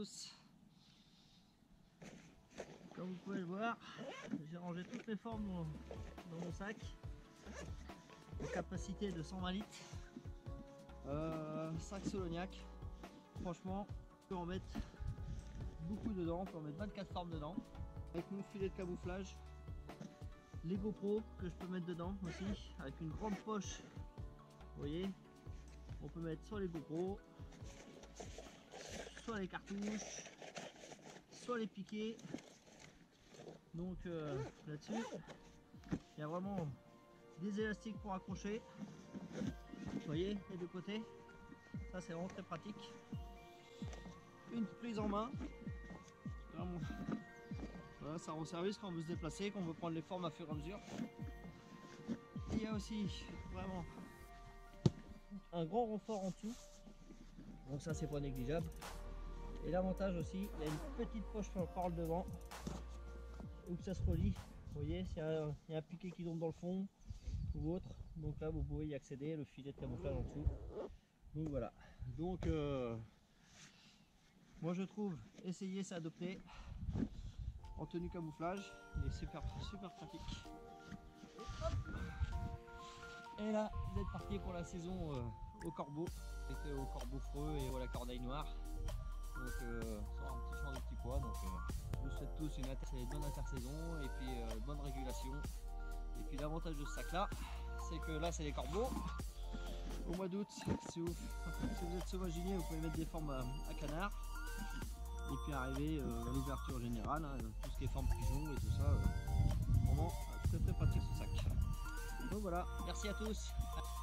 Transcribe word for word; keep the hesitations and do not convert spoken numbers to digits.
tous. Comme vous pouvez le voir, j'ai rangé toutes mes formes dans, dans mon sac. En capacité de cent vingt litres. Euh, sac Soloniac. Franchement, on peut en mettre beaucoup dedans. On peut en mettre vingt-quatre formes dedans. Avec mon filet de camouflage. Les GoPro que je peux mettre dedans aussi. Avec une grande poche. Vous voyez, on peut mettre soit les GoPro, soit les cartouches, soit les piquets. Donc euh, là-dessus, il y a vraiment des élastiques pour accrocher. Vous voyez, les deux côtés. Ça, c'est vraiment très pratique. Une prise en main. Vraiment. Voilà, ça rend service quand on veut se déplacer, qu'on veut prendre les formes à fur et à mesure. Il y a aussi vraiment un grand renfort en dessous. Donc ça, c'est pas négligeable. Et l'avantage aussi, il y a une petite poche par le devant où ça se relie. Vous voyez, s'il y, y a un piquet qui tombe dans le fond ou autre, donc là vous pouvez y accéder, le filet de camouflage en dessous. Donc voilà. Donc euh, moi je trouve, essayer c'est adopter en tenue camouflage. Il est super super pratique. Et là, vous êtes parti pour la saison euh, au corbeau. C'était au corbeau-freux et à la corneille noire. Donc euh, sans un petit champ de petits pois. Donc euh, je vous souhaite tous une, une bonne intersaison et puis euh, bonne régulation. Et puis l'avantage de ce sac là, c'est que là c'est les corbeaux. Au mois d'août, si vous, si vous êtes sauvaginier, vous pouvez mettre des formes à, à canard. Et puis arriver euh, à l'ouverture générale, hein, tout ce qui est forme pigeon et tout ça. Euh, vraiment très très pratique ce sac. Donc voilà, merci à tous.